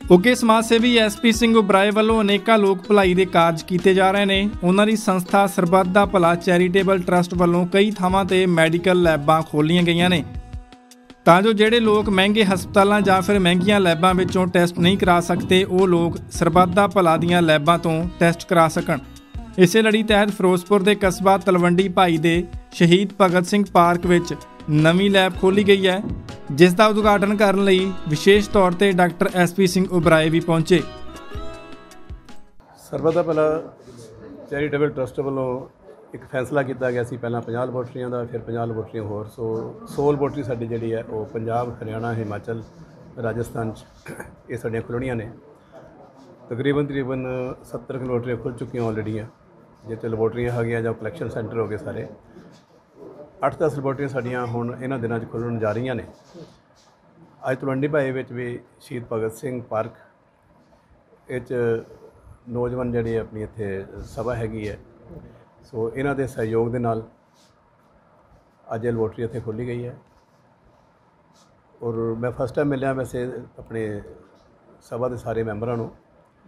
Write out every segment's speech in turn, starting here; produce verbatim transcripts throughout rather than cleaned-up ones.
उगे समाज सेवी एस पी सिंह उबराए वालों अनेका लोक भलाई के कार्ज किए जा रहे हैं। उन्होंने संस्था सरबत दा भला चैरीटेबल ट्रस्ट वालों कई थावां ते मैडिकल लैबां खोलियां गईयां ने तां जो ਜਿਹੜੇ लोग महंगे हस्पतालों ਜਾਂ फिर महंगियां लैबां विचों टैसट नहीं करा सकते वो लोग सरबत दा भला दीआं लैबां तो टैसट करा सकण। इसे लड़ी तहत फिरोजपुर के कस्बा तलवंडी भाई के शहीद भगत सिंह पार्क विच नवीं लैब खोली गई है, जिसका उद्घाटन करने लई विशेष तौर पर doctor S P Singh Oberoi भी पहुंचे। सरबत दा भला चैरीटेबल ट्रस्ट वालों एक फैसला किया गया सी, पहला पचास लैबोरेटरियों का, फिर पचास लैबोरेटरियां होर, सो सौ लैबोरेटरी साडी जिहड़ी है वो पंजाब, हरियाणा, हिमाचल, राजस्थान ये साडियां खुलणियां ने। तकरीबन तकरीबन सत्तर लैबोरेटरियां खुल चुकी ऑलरेडी हैं, जिथे लैबोरेटरियां है गई, जो कलैक्शन सेंटर हो गए सारे। अठ दस लैबोरेटरियां साडियां हुण इन्हां दिनां च खुलण जा रही ने। अज तलवंडी भाई विच भी शहीद भगत सिंह पार्क इच नौजवान जिहड़ी अपनी इत्थे सभा हैगी है, सो इन्हां दे सहयोग दे नाल अज लैबोरेटरी इत्थे खोली गई है। और मैं फस्ट टाइम मिलिया वैसे अपने सभा के सारे मैंबरां नूं,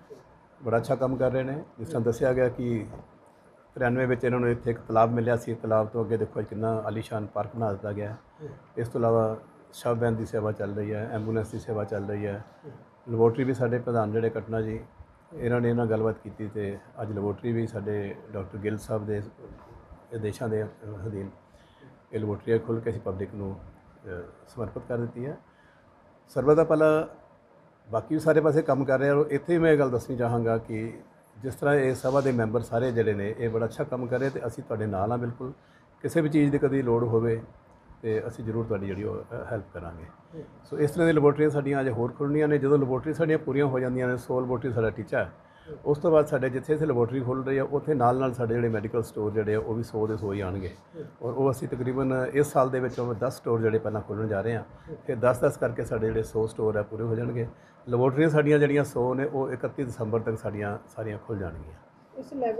बड़ा अच्छा काम कर रहे हैं। जिस तरह दस्सिया गया कि त्रियानवे में इन्होंने इत्थे एक तलाब मिलिया सी, तलाब तो अगे देखो कितना आलीशान पार्क बना दिता गया है। इस तो अलावा शव वैन की सेवा चल रही है, एंबूलेंस की सेवा चल रही है। लैबोरेटरी भी साडे प्रधान जिहड़े कटना जी इन्होंने इन्हां गलबात की, तो अज लैबोरेटरी भी साडे डॉक्टर गिल साहब के आदेशों के अधीन ये लैबोरेटरी खुल के असीं पब्लिक नूं समर्पित कर दी है। सरबत दा भला बाकी भी सारे पासे काम कर रहे हैं। इत्थे मैं गल दसनी चाहांगा कि जिस तरह ये सभा के मैंबर सारे जिहड़े ने ये बड़ा अच्छा काम कर रहे, तो असीं तुहाडे नाल हां बिल्कुल। किसी भी चीज़ की कभी लोड़ होवे तो असीं जरूर तुहाडी जिहड़ी हैल्प करांगे। सो इस तरह की लैबोरेटरियां साडियां अजे होर खुलणियां ने। जदों लैबोरेटरी साडियां पूरीआं हो जांदियां ने, सौ लैबोरेटरी साडा टीचा है। उस तो बाद साडे जिथे इत्थे लैबोरेटरी खुल रही है उत्थे नाल नाल साडे जिहड़े मैडिकल स्टोर जिहड़े वो भी सौ दे सौ ही आउणगे। और वो असीं तकरीबन इस साल दे विच दस स्टोर जिहड़े पहलां खुलण जा रहे हैं, फिर दस दस करके साडे जिहड़े सौ स्टोर है पूरे हो जाणगे। लैबोरेटरियां साडियां जिहड़ियां सौ ने वो इकत्ती दसंबर तक साडियां सारियां खुल जाणगियां। इस लैब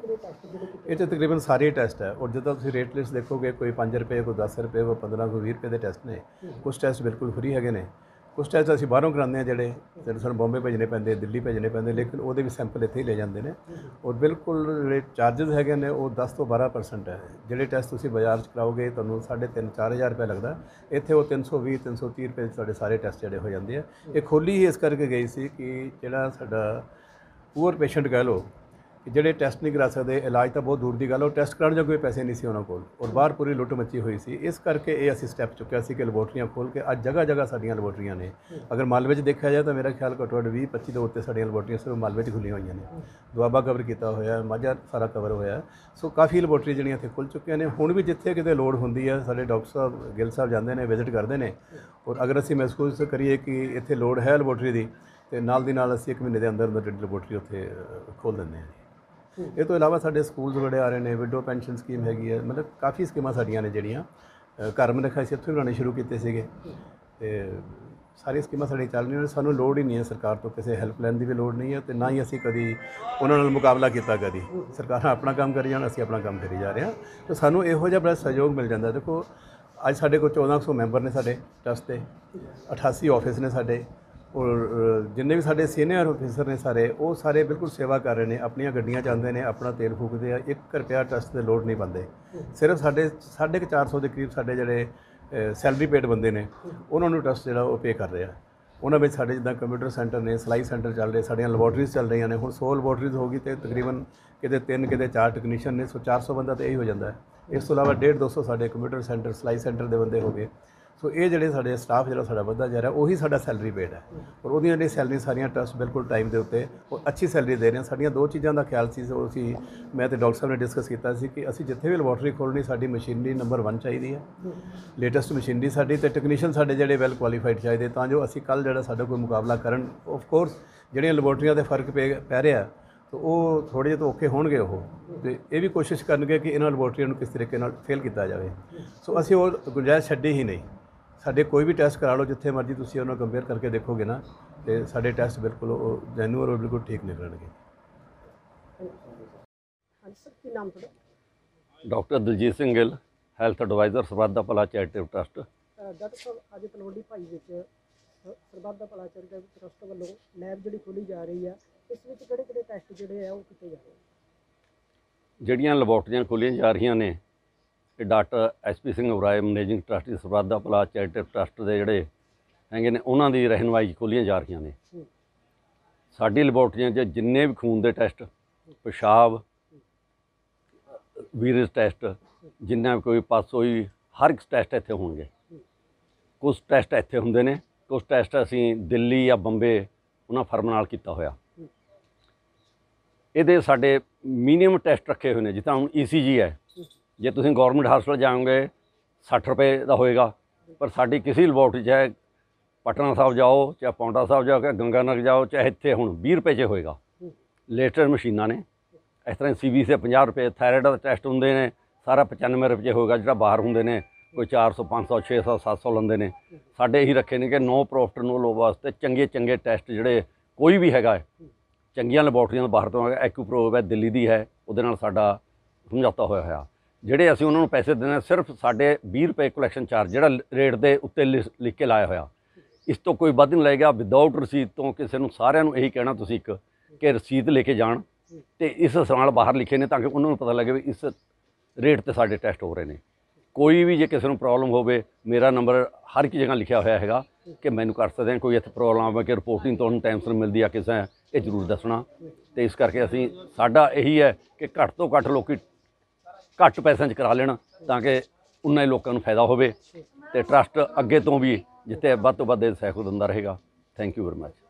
टेस्ट ये तकरीबन सारे टेस्ट है। और जो तुम रेट लिस्ट देखोगे, कोई पाँच रुपये, कोई दस रुपये, कोई पंद्रह, कोई भी रुपये के टेस्ट ने। कुछ टेस्ट बिल्कुल फ्री है ने, कुछ टेस्ट असीं बाहरों कराने हैं जिहड़े जिहड़े सानूं बॉम्बे भेजने पैंदे, दिल्ली भेजने पैंदे, लेकिन वो भी सैंपल इत्थे ही ले जाते हैं। और बिल्कुल जिहड़े चार्जिज है ने वो दस तो बारह परसेंट है। जिहड़े टेस्ट तुसीं बाजार च कराओगे तुहानूं साढ़े तीन चार हज़ार रुपया लगता, इत्थे वो तीन सौ भी तीन सौ तीह रुपये साढ़े सारे टेस्ट जिहड़े हो जाते हैं। ये खोली ही इस करके गई सी कि जिहड़ा साडा पूअर पेशेंट कह लो ਜਿਹੜੇ ਟੈਸਟ ਨਹੀਂ ਕਰਾ ਸਕਦੇ, ਇਲਾਜ ਤਾਂ ਬਹੁਤ ਦੂਰ ਦੀ ਗੱਲ, ਉਹ ਟੈਸਟ ਕਰਾਉਣ ਜੋਗੇ ਪੈਸੇ ਨਹੀਂ ਸੀ ਉਹਨਾਂ ਕੋਲ। ਔਰ ਬਾਹਰ ਪੂਰੀ ਲੁੱਟ ਮੱਚੀ ਹੋਈ ਸੀ। ਇਸ ਕਰਕੇ ਇਹ ਅਸੀਂ ਸਟੈਪ ਚੁੱਕਿਆ ਸੀ ਕਿ ਲੈਬੋਰਟਰੀਆਂ ਖੋਲ੍ਹ ਕੇ ਅੱਜ ਜਗ੍ਹਾ ਜਗ੍ਹਾ ਸਾਡੀਆਂ ਲੈਬੋਰਟਰੀਆਂ ਨੇ। ਅਗਰ ਮਾਲਵੇ 'ਚ ਦੇਖਿਆ ਜਾਏ ਤਾਂ ਮੇਰਾ ਖਿਆਲ ਘੱਟੋ ਘੱਟ ਵੀਹ ਪੱਚੀ ਦੇ ਉੱਤੇ ਸਾਡੀਆਂ ਲੈਬੋਰਟਰੀਆਂ ਸਿਰਫ ਮਾਲਵੇ 'ਚ ਖੁੱਲ੍ਹੀਆਂ ਹੋਈਆਂ ਨੇ। ਦੁਆਬਾ ਕਵਰ ਕੀਤਾ ਹੋਇਆ, ਮਾਝਾ ਸਾਰਾ ਕਵਰ ਹੋਇਆ। ਸੋ ਕਾਫੀ ਲੈਬੋਰਟਰੀ ਜਿਹੜੀਆਂ ਇੱਥੇ ਖੁੱਲ੍ਹ ਚੁੱਕੀਆਂ ਨੇ। ਹੁਣ ਵੀ ਜਿੱਥੇ ਕਿਤੇ ਲੋੜ ਹੁੰਦੀ ਹੈ ਸਾਡੇ ਡਾਕਟਰ ਸਾਹਿਬ ਗਿੱਲ ਸਾਹਿਬ ਜਾਂਦੇ ਨੇ, ਵਿਜ਼ਿਟ ਕਰਦੇ ਨੇ। ਔਰ ਅਗਰ ਅਸੀਂ ਮਹਿਸੂਸ ਕਰੀਏ ਕਿ ਇੱਥੇ ਲੋੜ ਹੈ ਲੈਬੋਰਟਰੀ ਦੀ, तो नाल दी नाल असीं एक महीने के अंदर अंदर लैबोरेटरी उत्थे खोल दिंदे हां। ये तो इलावा साडे स्कूल्स बड़े आ रहे हैं, विडो पेंशन स्कीम हैगी है, मतलब काफ़ी स्कीमां साडियां ने जिहड़ियां घर में रखा असीं उत्थे बनाने शुरू कीते सीगे। ते सारी स्कीमां साडी चल रही ने। सानूं लोड़ ही नहीं है सरकार तो किसी हैल्पलाइन की भी लोड़ नहीं है, तो ना ही असीं कभी उन्हां नाल मुकाबला किया। कभी सरकार अपना काम करी जाण, असीं अपना काम करी जा रहे हैं। तो सानूं इहो जिहा बड़ा सहयोग मिल जाता। देखो अज साडे कोल चौदह सौ मैंबर ने साडे ट्रस्ट के, अठासी ऑफिस ने साडे, और जिन्ने भी साडे सीनियर ऑफिसर ने सारे वो सारे बिल्कुल सेवा कर रहे हैं। अपनियां गड्डियां चाहते हैं, अपना तेल फूकते हैं, एक रुपया ट्रस्ट से लोड़ नहीं पाते। सिर्फ साढ़े साढ़े के चार सौ के करीब साढ़े जोड़े सैलरी पेड बंदे ने उन्होंने ट्रस्ट जो पे कर रहे हैं। उन्होंने साढ़े जिदा कंप्यूटर सेंटर ने, सिलाई सेंटर चल रहे, साड़ियाँ लैबोरेटरीज चल रही ने। हुण सौ लैबोरेटरीज होगी तो तकरीबन किते तीन किते चार टैक्नीशियन ने, सौ चार सौ बंदा तो यही हो जाता है। इस तो इलावा डेढ़ दो सौ साढ़े कंप्यूटर सेंटर, सिलाई सेंटर के बंदे हो गए। सो ये जोड़े साढ़े स्टाफ जो साढ़ा बढ़ता जा रहा है वही साढ़ा सैलरी पेड है। और वो जी सैलरी सारिया ट्रस्ट बिल्कुल टाइम के उत्ते और अच्छी सैलरी दे रहे हैं। साड़ियाँ दो चीज़ों का ख्याल से असी मैं तो डॉक्टर साहब ने डिस्कस किया कि असी जिथे भी लैबोरेटरी खोलनी साड़ी मशीनरी नंबर वन चाहिए है, लेटेस्ट मशीनरी साड़ी, तो टैक्नीशियन साढ़े जोड़े वैल क्वालीफाइड चाहिए, तो जो असी कल जो साढ़ा कोई मुकाबला करन। ऑफकोर्स जोड़ियाँ लैबोरेटरियां के फर्क पे पै रहा तो वो थोड़े जे तो औखे होणगे। वो तो ये भी कोशिश करनगे कि इन्हां लैबोरेटरियां नूं किस तरीके नाल फेल किया जाए। सो असी वो गुंजाइश छड्डी ही नहीं। साढ़े कोई भी टेस्ट करा लो जिथे मर्जी तुसीं उन्होंने कंपेयर करके देखोगे ना, तो साढ़े टेस्ट बिल्कुल जैन्युअन और बिल्कुल ठीक निकलणगे। Doctor Daljit Singh Gill, health advisor Sarbat Da Bhala charitable trust. Doctor साहब अज तलवंडी भाई विच ਸਰਬੱਤ ਦਾ ਭਲਾ ਚੈਰੀਟੇਬਲ ਟਰਸਟ ਵੱਲੋਂ ਲੈਬ ਜਿਹੜੀ ਖੋਲੀ ਜਾ ਰਹੀ ਆ, ਇਸ ਵਿੱਚ ਕਿਹੜੇ ਕਿਹੜੇ ਟੈਸਟ ਜਿਹੜੇ ਆ ਉਹ ਕੀਤੇ ਜਾ ਰਹੇ ਆ? ਜਿਹੜੀਆਂ ਲੈਬੋਰਟਰੀਆਂ ਖੋਲ੍ਹੀਆਂ ਜਾ ਰਹੀਆਂ ਨੇ ਇਹ doctor S P Singh Oberoi managing trustee Sarbat Da Bhala charitable trust ਦੇ ਜਿਹੜੇ ਹੈਗੇ ਨੇ ਉਹਨਾਂ ਦੀ ਰਹਿਨੁਮਾਈ 'ਚ ਖੋਲ੍ਹੀਆਂ ਜਾ ਰਹੀਆਂ ਨੇ। ਸਾਡੀ ਲੈਬੋਰਟਰੀਆਂ 'ਚ ਜਿੰਨੇ ਵੀ ਖੂਨ ਦੇ ਟੈਸਟ, ਪਿਸ਼ਾਬ, ਵੀਰਜ ਟੈਸਟ, ਜਿੰਨਾ ਵੀ ਕੋਈ ਪਾਸ ਹੋਈ, ਹਰ ਇੱਕ ਟੈਸਟ ਇੱਥੇ ਹੋਣਗੇ। ਕੁਝ ਟੈਸਟ ਇੱਥੇ ਹੁੰਦੇ ਨੇ, ਕੁਝ ਟੈਸਟ ਅਸੀਂ ਦਿੱਲੀ ਜਾਂ ਬੰਬੇ ਉਹਨਾਂ ਫਰਮ ਨਾਲ ਕੀਤਾ ਹੋਇਆ। ਇਹਦੇ ਸਾਡੇ ਮਿਨੀਮਮ ਟੈਸਟ ਰੱਖੇ ਹੋਏ ਨੇ, ਜਿੱਦਾਂ ਹੁਣ ਈ ਸੀ ਜੀ ਹੈ, ਜੇ ਤੁਸੀਂ ਗੌਰਮੈਂਟ ਹਸਪਤਾਲ ਜਾਓਗੇ ਸੱਠ ਰੁਪਏ ਦਾ ਹੋਏਗਾ, ਪਰ ਸਾਡੀ ਕਿਸੇ ਲੈਬੋਰਟਰੀ 'ਚ ਹੈ ਪਟਨਾ ਸਾਹਿਬ ਜਾਓ, ਚਾਹੇ ਪੌਂਟਾ ਸਾਹਿਬ ਜਾਓ, ਚਾਹੇ ਗੰਗਾਨਗਰ ਜਾਓ, ਚਾਹੇ ਇੱਥੇ ਹੁਣ ਵੀਹ ਰੁਪਏ 'ਚ ਹੋਏਗਾ। ਲੇਟੈਸਟ ਮਸ਼ੀਨਾਂ ਨੇ। ਇਸ ਤਰ੍ਹਾਂ ਸੀ ਬੀ ਸੇ ਪੰਜਾਹ ਰੁਪਏ, ਥਾਇਰਾਇਡ ਦਾ ਟੈਸਟ ਹੁੰਦੇ ਨੇ ਸਾਰਾ ਪਚਾਨਵੇਂ ਰੁਪਏ 'ਚ ਹੋਏਗਾ। ਜਿਹੜਾ ਬਾਹਰ ਹੁੰਦੇ ਨੇ ਕੋਈ ਚਾਰ ਸੌ, ਪੰਜ ਸੌ, ਛੇ ਸੌ, ਸੱਤ ਸੌ ਲੈਂਦੇ ਨੇ। ਸਾਡੇ ਇਹੀ ਰੱਖੇ ਨੇ ਕਿ ਨੋ ਪ੍ਰੋਫਿਟ ਨੋ ਲੋ ਵਾਸਤੇ ਚੰਗੇ ਚੰਗੇ ਟੈਸਟ ਜਿਹੜੇ ਕੋਈ ਵੀ ਹੈਗਾ ਚੰਗੀਆਂ ਲੈਬੋਰਟਰੀਆਂ ਬਾਹਰ ਤੋਂ ਐਕੂਪ੍ਰੋਵ ਹੈ, ਦਿੱਲੀ ਦੀ ਹੈ, ਉਹਦੇ ਨਾਲ ਸਾਡਾ ਸਮਝੌਤਾ ਹੋਇਆ ਹੋਇਆ। ਜਿਹੜੇ ਅਸੀਂ ਉਹਨਾਂ ਨੂੰ ਪੈਸੇ ਦਿੰਦੇ ਹਾਂ ਸਿਰਫ ਸਾਡੇ ਵੀਹ ਰੁਪਏ ਕਲੈਕਸ਼ਨ ਚਾਰਜ ਜਿਹੜਾ ਰੇਟ ਦੇ ਉੱਤੇ ਲਿਖ ਕੇ ਲਾਇਆ ਹੋਇਆ, ਇਸ ਤੋਂ ਕੋਈ ਵੱਧ ਨਹੀਂ ਲਏਗਾ। ਵਿਦਆਊਟ ਰਸੀਦ ਤੋਂ ਕਿਸੇ ਨੂੰ, ਸਾਰਿਆਂ ਨੂੰ ਇਹੀ ਕਹਿਣਾ ਤੁਸੀਂ ਇੱਕ ਕਿ ਰਸੀਦ ਲੈ ਕੇ ਜਾਣ ਅਤੇ ਇਸ ਨਾਲ ਬਾਹਰ ਲਿਖੇ ਨੇ ਤਾਂ ਕਿ ਉਹਨਾਂ ਨੂੰ ਪਤਾ ਲੱਗੇ ਵੀ ਇਸ ਰੇਟ 'ਤੇ ਸਾਡੇ ਟੈਸਟ ਹੋ ਰਹੇ ਨੇ। ਕੋਈ ਵੀ ਜੇ ਕਿਸੇ ਨੂੰ ਪ੍ਰੋਬਲਮ ਹੋਵੇ, ਮੇਰਾ ਨੰਬਰ ਹਰ ਇੱਕ ਜਗ੍ਹਾ ਲਿਖਿਆ ਹੋਇਆ ਹੈਗਾ ਕਿ ਮੈਨੂੰ ਕਰ ਸਕਦੇ ਹਾਂ। ਕੋਈ ਇੱਥੇ ਪ੍ਰੋਬਲਮ ਆਵੇ ਕਿ ਰਿਪੋਰਟਿੰਗ ਤੁਹਾਨੂੰ ਟਾਈਮ ਸਿਰ ਮਿਲਦੀ ਆ ਕਿਸੇ, ਇਹ ਜ਼ਰੂਰ ਦੱਸਣਾ। ਅਤੇ ਇਸ ਕਰਕੇ ਅਸੀਂ ਸਾਡਾ ਇਹੀ ਹੈ ਕਿ ਘੱਟ ਤੋਂ ਘੱਟ ਲੋਕ ਘੱਟ ਪੈਸਿਆਂ 'ਚ ਕਰਾ ਲੈਣ ਤਾਂ ਕਿ ਉਨਾ ਹੀ ਲੋਕਾਂ ਨੂੰ ਫਾਇਦਾ ਹੋਵੇ ਅਤੇ ਟਰੱਸਟ ਅੱਗੇ ਤੋਂ ਵੀ ਜਿੱਥੇ ਵੱਧ ਤੋਂ ਵੱਧ ਸਹਿਯੋਗ ਦਿੰਦਾ ਰਹੇਗਾ। Thank you very much.